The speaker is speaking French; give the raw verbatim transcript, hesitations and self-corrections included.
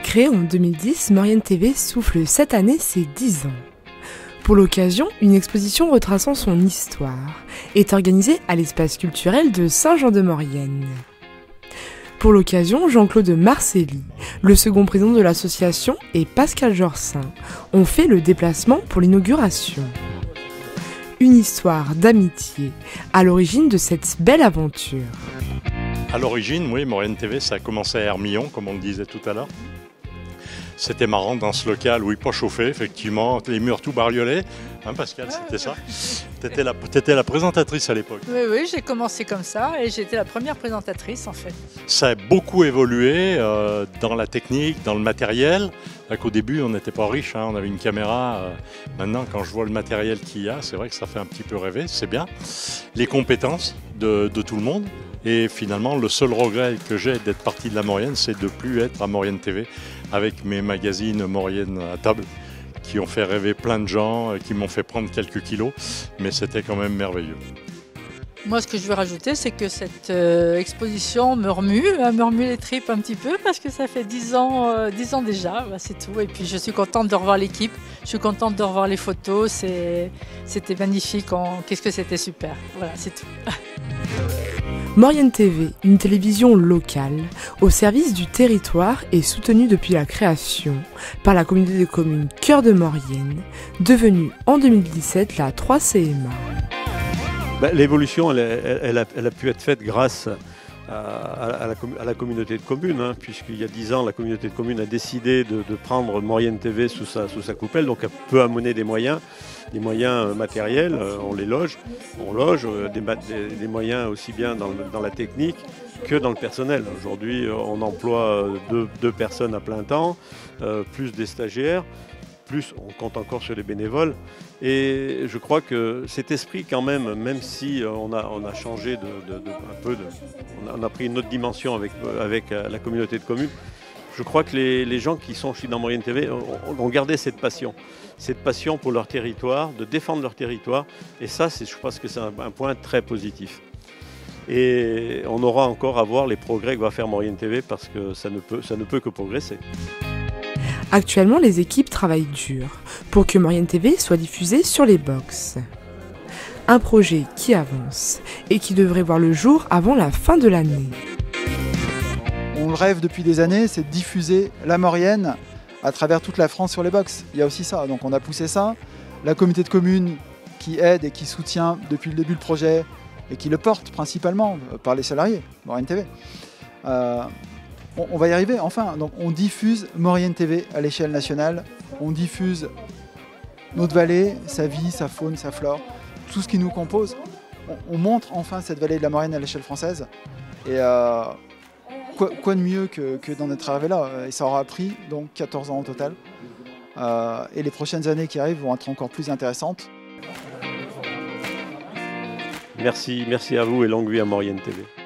Créée en deux mille dix, Maurienne T V souffle cette année ses dix ans. Pour l'occasion, une exposition retraçant son histoire est organisée à l'espace culturel de Saint-Jean-de-Maurienne. Pour l'occasion, Jean-Claude Marcelli, le second président de l'association, et Pascal Jorsin ont fait le déplacement pour l'inauguration. Une histoire d'amitié à l'origine de cette belle aventure. À l'origine, oui, Maurienne T V, ça a commencé à Hermillon, comme on le disait tout à l'heure. C'était marrant dans ce local, oui, pas chauffé, effectivement, les murs tout bariolés. Hein, Pascal, c'était ça. T'étais la, t'étais la présentatrice à l'époque. Oui, oui, j'ai commencé comme ça et j'étais la première présentatrice en fait. Ça a beaucoup évolué euh, dans la technique, dans le matériel. Au début, on n'était pas riche, hein, on avait une caméra. Euh, maintenant, quand je vois le matériel qu'il y a, c'est vrai que ça fait un petit peu rêver, c'est bien. Les compétences de, de tout le monde. Et finalement, le seul regret que j'ai d'être parti de la Maurienne, c'est de ne plus être à Maurienne T V avec mes magazines Maurienne à table qui ont fait rêver plein de gens, qui m'ont fait prendre quelques kilos, mais c'était quand même merveilleux. Moi, ce que je veux rajouter, c'est que cette euh, exposition me remue, me remue les tripes un petit peu parce que ça fait dix ans, euh, dix ans déjà, bah, c'est tout. Et puis je suis contente de revoir l'équipe, je suis contente de revoir les photos, c'est, c'était magnifique, on... qu'est-ce que c'était super. Voilà, c'est tout. Maurienne T V, une télévision locale, au service du territoire et soutenue depuis la création par la communauté de communes Cœur de Maurienne, devenue en deux mille dix-sept la trois C M A. Ben, l'évolution, elle, elle, elle, a, elle a pu être faite grâce à, à, la, à la communauté de communes, hein, puisqu'il y a dix ans, la communauté de communes a décidé de, de prendre Maurienne T V sous sa, sous sa coupelle, donc elle peut amener des moyens. Des moyens matériels, on les loge, on loge des, des, des moyens aussi bien dans, dans la technique que dans le personnel. Aujourd'hui, on emploie deux, deux personnes à plein temps, euh, plus des stagiaires, plus on compte encore sur les bénévoles. Et je crois que cet esprit quand même, même si on a, on a changé de, de, de, un peu, de, on, a, on a pris une autre dimension avec, avec la communauté de communes, je crois que les, les gens qui sont chez dans Maurienne T V ont, ont gardé cette passion, cette passion pour leur territoire, de défendre leur territoire. Et ça, c'est, je pense que c'est un, un point très positif. Et on aura encore à voir les progrès que va faire Maurienne T V parce que ça ne peut, ça ne peut que progresser. Actuellement, les équipes travaillent dur pour que Maurienne T V soit diffusée sur les box. Un projet qui avance et qui devrait voir le jour avant la fin de l'année. On le rêve depuis des années, c'est de diffuser la Maurienne à travers toute la France sur les box. Il y a aussi ça, donc on a poussé ça. La communauté de communes qui aide et qui soutient depuis le début le projet et qui le porte principalement par les salariés, Maurienne T V. Euh, on, on va y arriver, enfin. Donc on diffuse Maurienne T V à l'échelle nationale, on diffuse notre vallée, sa vie, sa faune, sa flore, tout ce qui nous compose. On, on montre enfin cette vallée de la Maurienne à l'échelle française. Et euh, Quoi, quoi de mieux que, que d'en être arrivé là, et ça aura pris donc quatorze ans au total. Euh, et les prochaines années qui arrivent vont être encore plus intéressantes. Merci, merci à vous et longue vie à Maurienne T V.